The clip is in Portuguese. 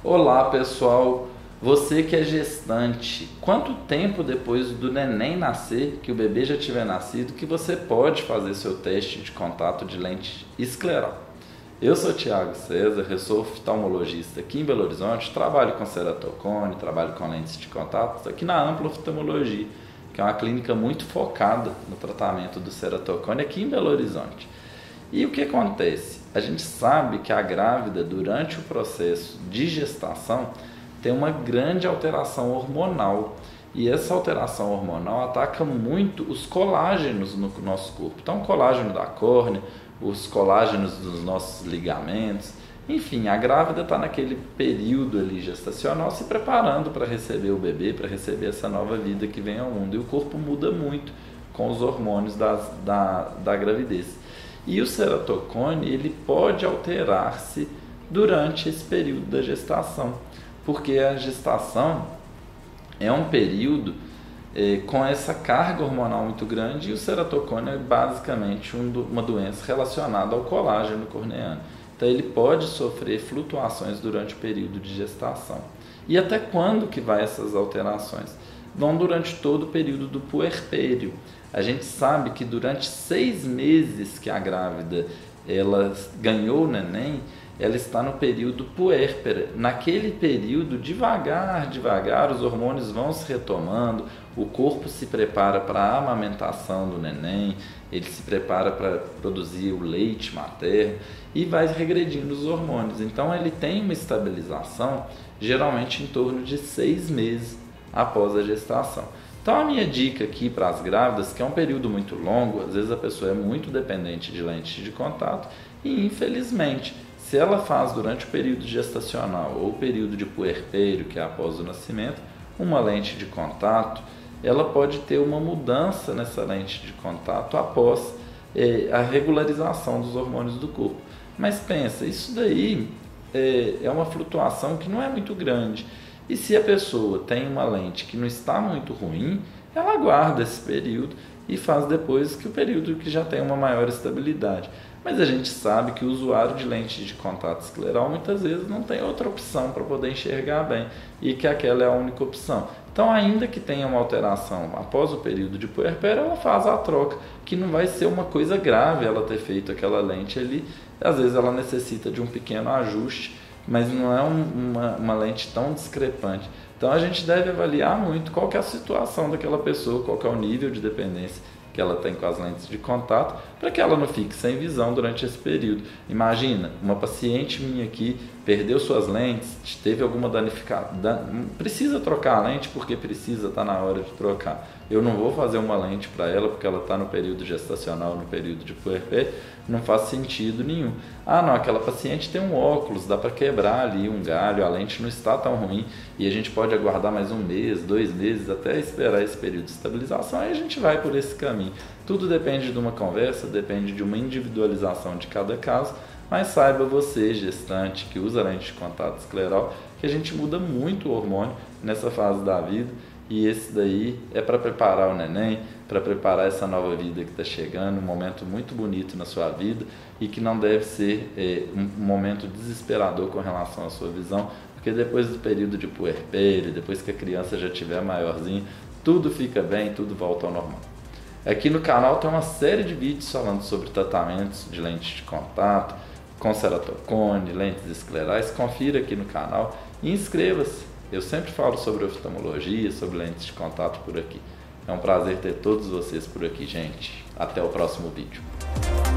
Olá pessoal, você que é gestante, quanto tempo depois do neném nascer, que o bebê já tiver nascido, que você pode fazer seu teste de contato de lente escleral? Eu sou Thiago César, eu sou oftalmologista aqui em Belo Horizonte, trabalho com ceratocone, trabalho com lentes de contato aqui na Ampla Oftalmologia, que é uma clínica muito focada no tratamento do ceratocone aqui em Belo Horizonte. E o que acontece? A gente sabe que a grávida, durante o processo de gestação, tem uma grande alteração hormonal. E essa alteração hormonal ataca muito os colágenos no nosso corpo. Então, o colágeno da córnea, os colágenos dos nossos ligamentos. Enfim, a grávida está naquele período ali gestacional se preparando para receber o bebê, para receber essa nova vida que vem ao mundo. E o corpo muda muito com os hormônios da gravidez. E o ceratocone, ele pode alterar-se durante esse período da gestação, porque a gestação é um período com essa carga hormonal muito grande e o ceratocone é basicamente uma doença relacionada ao colágeno corneano. Então ele pode sofrer flutuações durante o período de gestação. E até quando que vai essas alterações? Vão durante todo o período do puerpério. A gente sabe que durante 6 meses que a grávida ela ganhou o neném, ela está no período puérpera. Naquele período, devagar, os hormônios vão se retomando, o corpo se prepara para a amamentação do neném, ele se prepara para produzir o leite materno e vai regredindo os hormônios. Então ele tem uma estabilização geralmente em torno de 6 meses após a gestação. Então a minha dica aqui para as grávidas, que é um período muito longo, às vezes a pessoa é muito dependente de lentes de contato e infelizmente, se ela faz durante o período gestacional ou o período de puerpério, que é após o nascimento, uma lente de contato, ela pode ter uma mudança nessa lente de contato após a regularização dos hormônios do corpo. Mas pensa, isso daí é uma flutuação que não é muito grande. E se a pessoa tem uma lente que não está muito ruim, ela aguarda esse período e faz depois que o período que já tem uma maior estabilidade. Mas a gente sabe que o usuário de lente de contato escleral muitas vezes não tem outra opção para poder enxergar bem e que aquela é a única opção. Então, ainda que tenha uma alteração após o período de puerpério, ela faz a troca, que não vai ser uma coisa grave ela ter feito aquela lente ali. Às vezes ela necessita de um pequeno ajuste, mas não é uma lente tão discrepante. Então a gente deve avaliar muito qual que é a situação daquela pessoa, qual que é o nível de dependência que ela tem com as lentes de contato, para que ela não fique sem visão durante esse período. Imagina, uma paciente minha aqui perdeu suas lentes, teve alguma danificação, precisa trocar a lente porque precisa, está na hora de trocar. Eu não vou fazer uma lente para ela porque ela está no período gestacional, no período de puerpério, não faz sentido nenhum. Ah não, aquela paciente tem um óculos, dá para quebrar ali um galho, a lente não está tão ruim e a gente pode aguardar mais 1 mês, 2 meses até esperar esse período de estabilização, aí a gente vai por esse caminho. Tudo depende de uma conversa, depende de uma individualização de cada caso, mas saiba você, gestante, que usa lente de contato escleral, que a gente muda muito o hormônio nessa fase da vida e esse daí é para preparar o neném, para preparar essa nova vida que está chegando, um momento muito bonito na sua vida e que não deve ser um momento desesperador com relação à sua visão, porque depois do período de puerpério, depois que a criança já estiver maiorzinha, tudo fica bem, tudo volta ao normal. Aqui no canal tem uma série de vídeos falando sobre tratamentos de lentes de contato, com ceratocone, lentes esclerais. Confira aqui no canal e inscreva-se. Eu sempre falo sobre oftalmologia, sobre lentes de contato por aqui. É um prazer ter todos vocês por aqui, gente. Até o próximo vídeo.